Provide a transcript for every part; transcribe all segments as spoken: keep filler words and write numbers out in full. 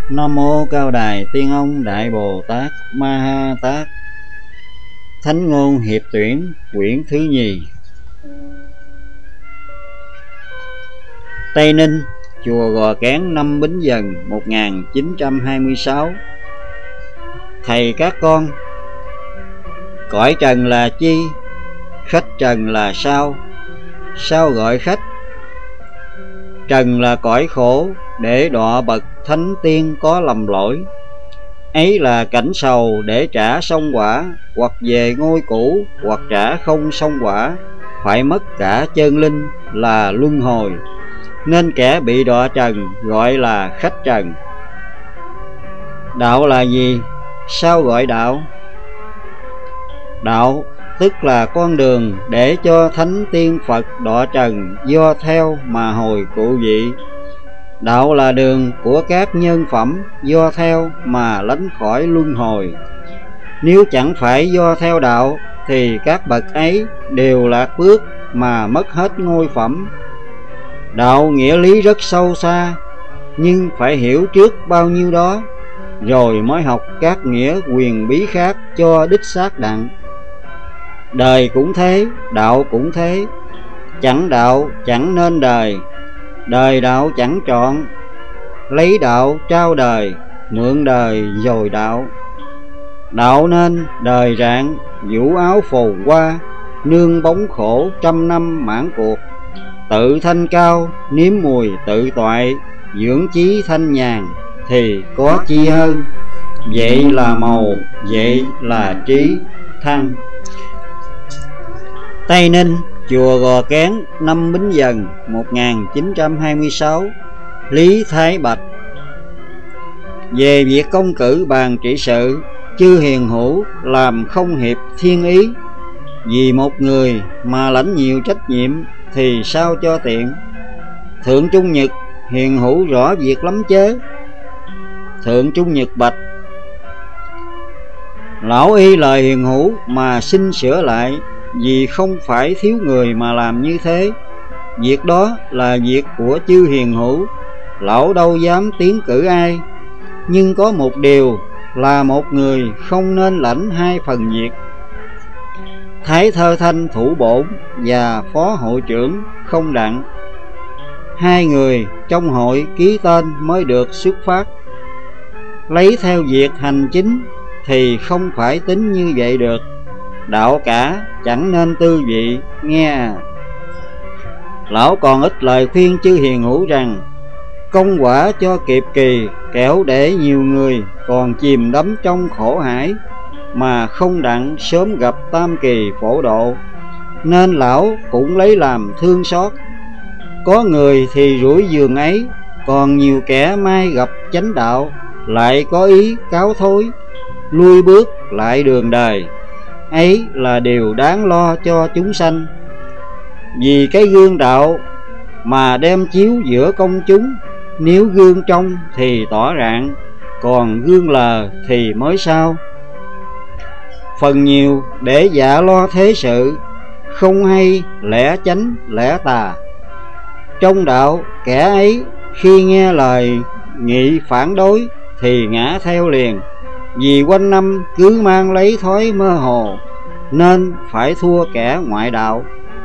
Nam mô Cao Đài Tiên Ông Đại Bồ Tát Ma Ha Tát. Thánh ngôn hiệp tuyển quyển thứ nhì. Tây Ninh, chùa Gò Kén, năm Bính Dần một nghìn chín trăm hai mươi sáu. Thầy các con, cõi trần là chi? Khách trần là sao? Sao gọi khách? Trần là cõi khổ, để đọa bậc thánh tiên có lầm lỗi. Ấy là cảnh sầu để trả xong quả, hoặc về ngôi cũ, hoặc trả không xong quả, phải mất cả chân linh là luân hồi. Nên kẻ bị đọa trần gọi là khách trần. Đạo là gì? Sao gọi đạo? Đạo tức là con đường để cho thánh tiên Phật đọa trần do theo mà hồi cụ vị. Đạo là đường của các nhân phẩm do theo mà lánh khỏi luân hồi. Nếu chẳng phải do theo đạo thì các bậc ấy đều lạc bước mà mất hết ngôi phẩm. Đạo nghĩa lý rất sâu xa, nhưng phải hiểu trước bao nhiêu đó, rồi mới học các nghĩa quyền bí khác cho đích xác đặng. Đời cũng thế, đạo cũng thế. Chẳng đạo chẳng nên đời, đời đạo chẳng trọn. Lấy đạo trao đời, mượn đời dồi đạo. Đạo nên đời rạng, vũ áo phồn hoa, nương bóng khổ trăm năm mãn cuộc. Tự thanh cao, nếm mùi tự toại, dưỡng chí thanh nhàn, thì có chi hơn. Vậy là màu, vậy là trí thăng. Tây Ninh, chùa Gò Kén, năm Bính Dần một nghìn chín trăm hai mươi sáu. Lý Thái Bạch. Về việc công cử bàn trị sự, chư hiền hữu làm không hiệp thiên ý. Vì một người mà lãnh nhiều trách nhiệm thì sao cho tiện. Thượng Trung Nhật hiền hữu rõ việc lắm chớ. Thượng Trung Nhật bạch: lão y lời hiền hữu mà xin sửa lại, vì không phải thiếu người mà làm như thế. Việc đó là việc của chư hiền hữu, lão đâu dám tiến cử ai. Nhưng có một điều là một người không nên lãnh hai phần việc. Thái Thơ Thanh thủ bổn và phó hội trưởng không đặng. Hai người trong hội ký tên mới được xuất phát. Lấy theo việc hành chính thì không phải tính như vậy được. Đạo cả chẳng nên tư vị, nghe à. Lão còn ít lời khuyên chư hiền hữu rằng: công quả cho kịp kỳ, kẻo để nhiều người còn chìm đắm trong khổ hải, mà không đặng sớm gặp tam kỳ phổ độ. Nên lão cũng lấy làm thương xót. Có người thì rủi giường ấy, còn nhiều kẻ mai gặp chánh đạo, lại có ý cáo thối, lui bước lại đường đời. Ấy là điều đáng lo cho chúng sanh. Vì cái gương đạo mà đem chiếu giữa công chúng, nếu gương trong thì tỏ rạng, còn gương lờ thì mới sao. Phần nhiều để dạ lo thế sự, không hay lẽ chánh lẽ tà. Trong đạo kẻ ấy khi nghe lời nghị phản đối thì ngã theo liền. Vì quanh năm cứ mang lấy thói mơ hồ, nên phải thua kẻ ngoại đạo.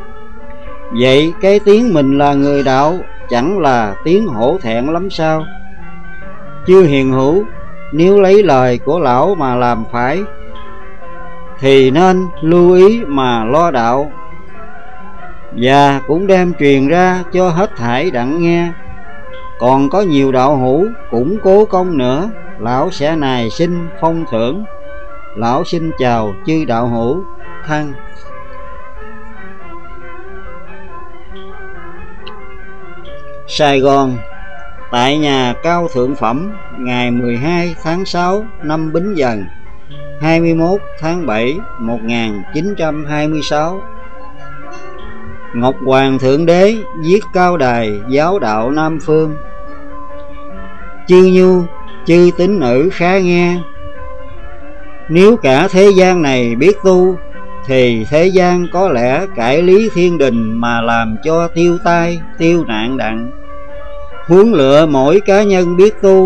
Vậy cái tiếng mình là người đạo chẳng là tiếng hổ thẹn lắm sao? Chư hiền hữu nếu lấy lời của lão mà làm phải, thì nên lưu ý mà lo đạo. Và cũng đem truyền ra cho hết thảy đặng nghe. Còn có nhiều đạo hữu cũng cố công nữa, lão sẽ nài xin phong thưởng. Lão xin chào chư đạo hữu thân. Sài Gòn, tại nhà Cao Thượng Phẩm, ngày mười hai tháng sáu năm Bính Dần, hai mươi mốt tháng bảy một nghìn chín trăm hai mươi sáu. Ngọc Hoàng Thượng Đế viết Cao Đài giáo đạo Nam Phương. Chư nhu chư tín nữ khá nghe. Nếu cả thế gian này biết tu, thì thế gian có lẽ cải lý thiên đình mà làm cho tiêu tai tiêu nạn đặng. Huống lựa mỗi cá nhân biết tu,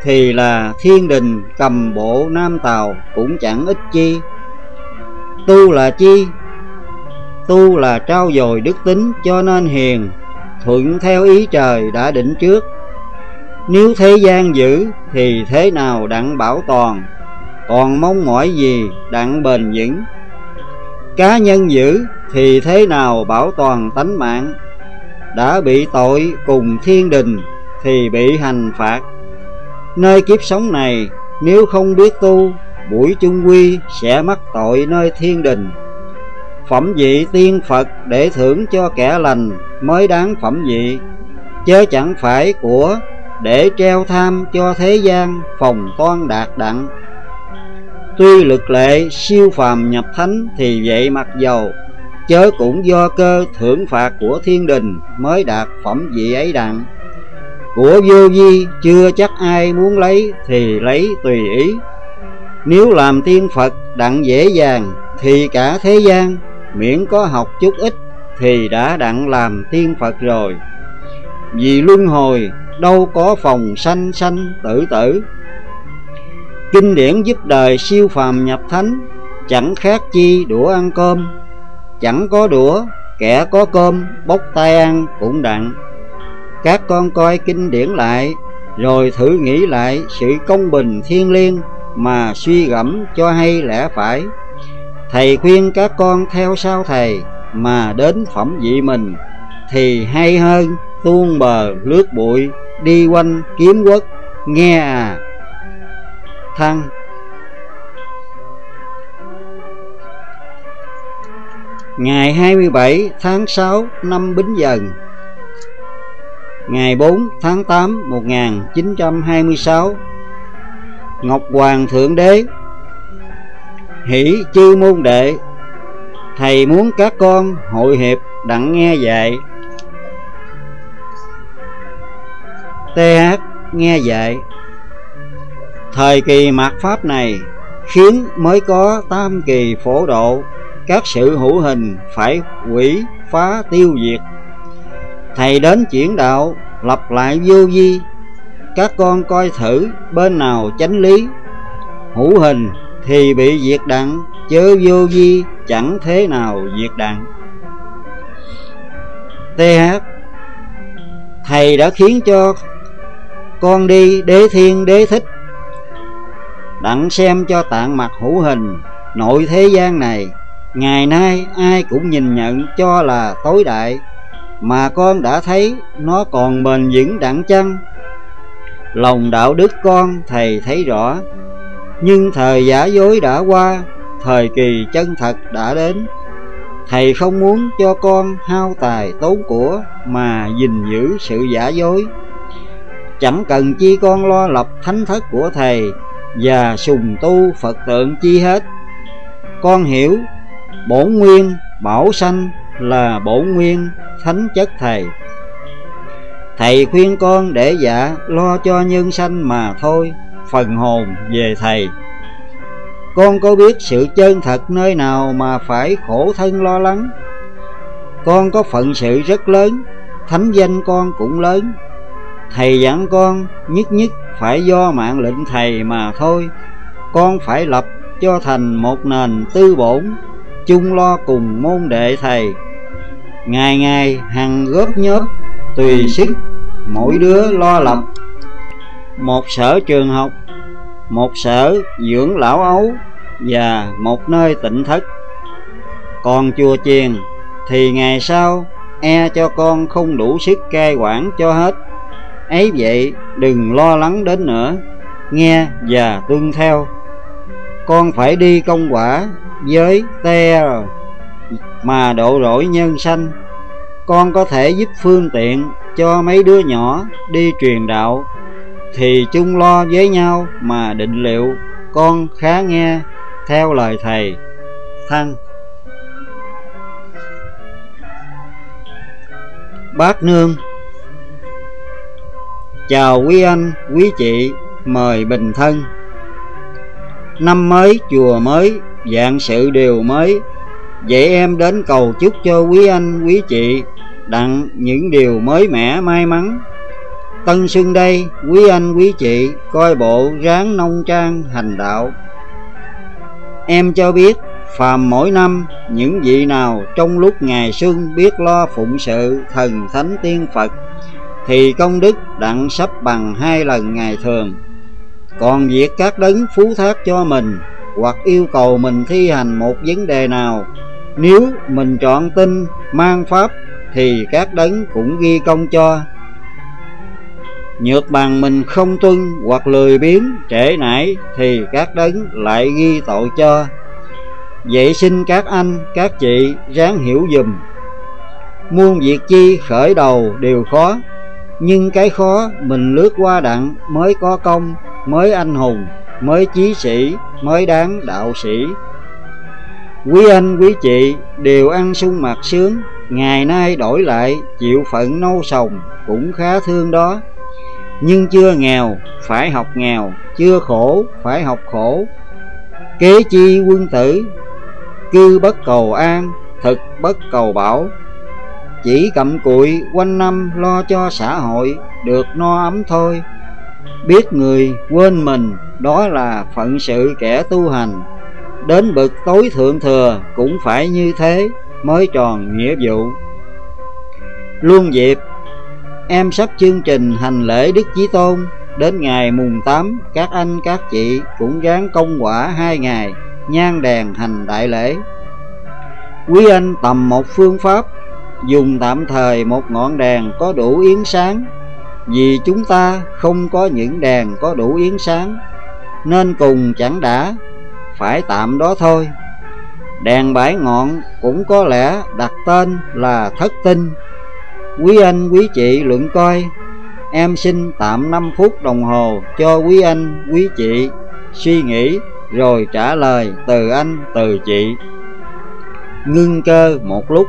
thì là thiên đình cầm bộ Nam Tào cũng chẳng ích chi. Tu là chi? Tu là trau dồi đức tính cho nên hiền, thuận theo ý trời đã định trước. Nếu thế gian giữ thì thế nào đặng bảo toàn, còn mong mỏi gì đặng bền vững. Cá nhân giữ thì thế nào bảo toàn tánh mạng, đã bị tội cùng thiên đình thì bị hành phạt. Nơi kiếp sống này nếu không biết tu, buổi chung quy sẽ mắc tội nơi thiên đình. Phẩm vị tiên Phật để thưởng cho kẻ lành mới đáng phẩm vị, chớ chẳng phải của để treo tham cho thế gian phòng toan đạt đặng. Tuy lực lệ siêu phàm nhập thánh thì vậy mặc dầu, chớ cũng do cơ thưởng phạt của thiên đình mới đạt phẩm vị ấy đặng. Của vô vi chưa chắc ai muốn lấy thì lấy tùy ý. Nếu làm tiên Phật đặng dễ dàng thì cả thế gian miễn có học chút ít thì đã đặng làm tiên Phật rồi. Vì luân hồi đâu có phòng sanh sanh tử tử. Kinh điển giúp đời siêu phàm nhập thánh, chẳng khác chi đũa ăn cơm. Chẳng có đũa, kẻ có cơm bốc tay ăn cũng đặng. Các con coi kinh điển lại, rồi thử nghĩ lại sự công bình thiêng liêng mà suy gẫm cho hay lẽ phải. Thầy khuyên các con theo sau thầy mà đến phẩm vị mình thì hay hơn tuôn bờ lướt bụi đi quanh kiếm quốc, nghe à. Thăng. Ngày hai mươi bảy tháng sáu năm Bính Dần, ngày bốn tháng tám một nghìn chín trăm hai mươi sáu, Ngọc Hoàng Thượng Đế: hỷ chư môn đệ, thầy muốn các con hội hiệp đặng nghe dạy. tê hát nghe dạy. Thời kỳ mạt Pháp này khiến mới có tam kỳ phổ độ, các sự hữu hình phải hủy phá tiêu diệt. Thầy đến chuyển đạo lập lại vô vi, các con coi thử bên nào chánh lý. Hữu hình thì bị diệt đặng, chớ vô vi chẳng thế nào diệt đặng. tê hát. Thầy đã khiến cho con đi đế thiên đế thích, đặng xem cho tạng mặt hữu hình nội thế gian này ngày nay ai cũng nhìn nhận cho là tối đại, mà con đã thấy nó còn bền vững đặng chăng? Lòng đạo đức con thầy thấy rõ, nhưng thời giả dối đã qua, thời kỳ chân thật đã đến. Thầy không muốn cho con hao tài tốn của mà gìn giữ sự giả dối. Chẳng cần chi con lo lập thánh thất của thầy và sùng tu Phật tượng chi hết. Con hiểu bổn nguyên bảo sanh là bổn nguyên thánh chất thầy. Thầy khuyên con để dạ lo cho nhân sanh mà thôi, phần hồn về thầy. Con có biết sự chân thật nơi nào mà phải khổ thân lo lắng? Con có phận sự rất lớn, thánh danh con cũng lớn. Thầy dặn con nhất nhất phải do mạng lệnh thầy mà thôi. Con phải lập cho thành một nền tư bổn, chung lo cùng môn đệ thầy. Ngày ngày hằng góp nhóp tùy sức, mỗi đứa lo lập một sở trường học, một sở dưỡng lão ấu và một nơi tịnh thất. Còn chùa chiền thì ngày sau e cho con không đủ sức cai quản cho hết. Ấy vậy đừng lo lắng đến nữa, nghe và tuân theo. Con phải đi công quả với te mà độ rỗi nhân sanh. Con có thể giúp phương tiện cho mấy đứa nhỏ đi truyền đạo, thì chung lo với nhau mà định liệu. Con khá nghe theo lời thầy. Thăng. Bác Nương: chào quý anh, quý chị, mời bình thân. Năm mới, chùa mới, vạn sự đều mới. Vậy em đến cầu chúc cho quý anh, quý chị đặng những điều mới mẻ may mắn. Tân xuân đây, quý anh quý chị coi bộ ráng nông trang hành đạo. Em cho biết phàm mỗi năm những vị nào trong lúc ngày xuân biết lo phụng sự thần thánh tiên Phật thì công đức đặng sắp bằng hai lần ngày thường. Còn việc các đấng phú thác cho mình hoặc yêu cầu mình thi hành một vấn đề nào, nếu mình chọn tin mang pháp thì các đấng cũng ghi công cho. Nhược bằng mình không tuân hoặc lười biếng trễ nải thì các đấng lại ghi tội cho. Vậy xin các anh các chị ráng hiểu dùm. Muôn việc chi khởi đầu đều khó, nhưng cái khó mình lướt qua đặng mới có công, mới anh hùng, mới chí sĩ, mới đáng đạo sĩ. Quý anh quý chị đều ăn sung mặc sướng, ngày nay đổi lại chịu phận nâu sòng cũng khá thương đó. Nhưng chưa nghèo phải học nghèo, chưa khổ phải học khổ. Kế chi quân tử, cư bất cầu an, thực bất cầu bảo. Chỉ cặm cụi quanh năm lo cho xã hội được no ấm thôi. Biết người quên mình, đó là phận sự kẻ tu hành. Đến bậc tối thượng thừa cũng phải như thế mới tròn nghĩa vụ. Luôn dịp em sắp chương trình hành lễ Đức Chí Tôn. Đến ngày mùng tám, các anh các chị cũng ráng công quả hai ngày nhang đèn hành đại lễ. Quý anh tầm một phương pháp, dùng tạm thời một ngọn đèn có đủ yến sáng. Vì chúng ta không có những đèn có đủ yến sáng, nên cùng chẳng đã, phải tạm đó thôi. Đèn bãi ngọn cũng có lẽ đặt tên là thất tinh. Quý anh quý chị luận coi. Em xin tạm năm phút đồng hồ cho quý anh quý chị suy nghĩ, rồi trả lời từ anh từ chị. Ngưng cơ một lúc.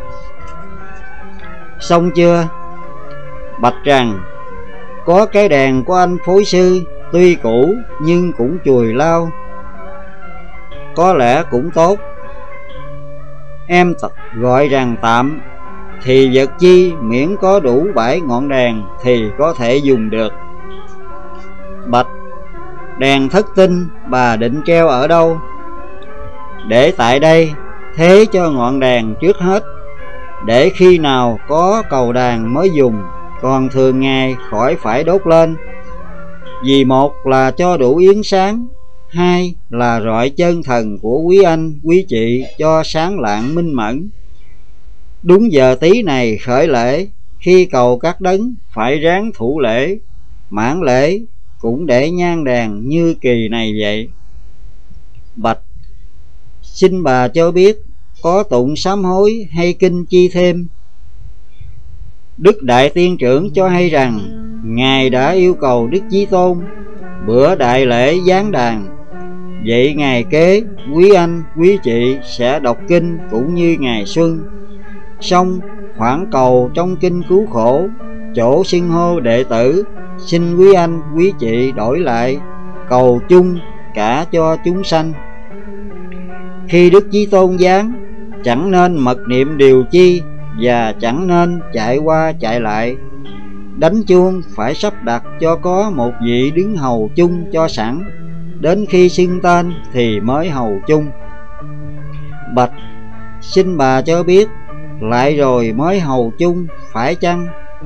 Xong chưa? Bạch rằng có cái đèn của anh phối sư, tuy cũ nhưng cũng chùi lau, có lẽ cũng tốt. Em gọi rằng tạm, thì vật chi miễn có đủ bảy ngọn đèn thì có thể dùng được. Bạch, đèn thất tinh bà định treo ở đâu? Để tại đây, thế cho ngọn đèn trước hết, để khi nào có cầu đàn mới dùng, còn thường ngày khỏi phải đốt lên. Vì một là cho đủ yến sáng, hai là rọi chân thần của quý anh quý chị cho sáng lạng minh mẫn. Đúng giờ tí này khởi lễ, khi cầu các đấng phải ráng thủ lễ, mãn lễ cũng để nhang đèn như kỳ này vậy. Bạch, xin bà cho biết có tụng sám hối hay kinh chi thêm? Đức Đại Tiên Trưởng cho hay rằng Ngài đã yêu cầu Đức Chí Tôn bữa đại lễ giáng đàn. Vậy ngày kế quý anh quý chị sẽ đọc kinh cũng như ngày xuân. Xong khoảng cầu trong kinh cứu khổ, chỗ xưng hô đệ tử, xin quý anh quý chị đổi lại cầu chung cả cho chúng sanh. Khi Đức Chí Tôn giáng, chẳng nên mật niệm điều chi, và chẳng nên chạy qua chạy lại. Đánh chuông phải sắp đặt cho có một vị đứng hầu chung cho sẵn, đến khi xưng tên thì mới hầu chung. Bạch, xin bà cho biết lại rồi mới hầu chung phải chăng?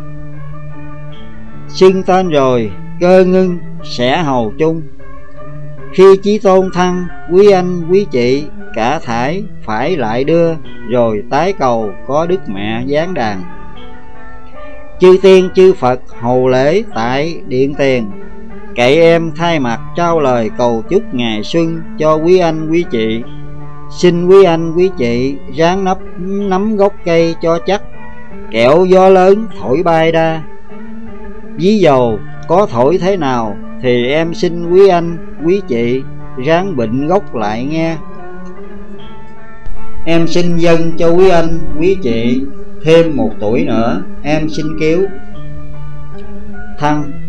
Xưng tên rồi cơ ngưng sẽ hầu chung. Khi Chí Tôn thăng, quý anh quý chị cả thải phải lại đưa, rồi tái cầu có Đức Mẹ giáng đàn. Chư tiên chư Phật hầu lễ tại điện tiền, cậy em thay mặt trao lời cầu chúc ngày xuân cho quý anh quý chị. Xin quý anh quý chị ráng nấp nắm gốc cây cho chắc, kẻo gió lớn thổi bay đa. Ví dầu có thổi thế nào thì em xin quý anh quý chị ráng bệnh gốc lại nghe. Em xin dâng cho quý anh quý chị thêm một tuổi nữa, em xin cứu. Thăng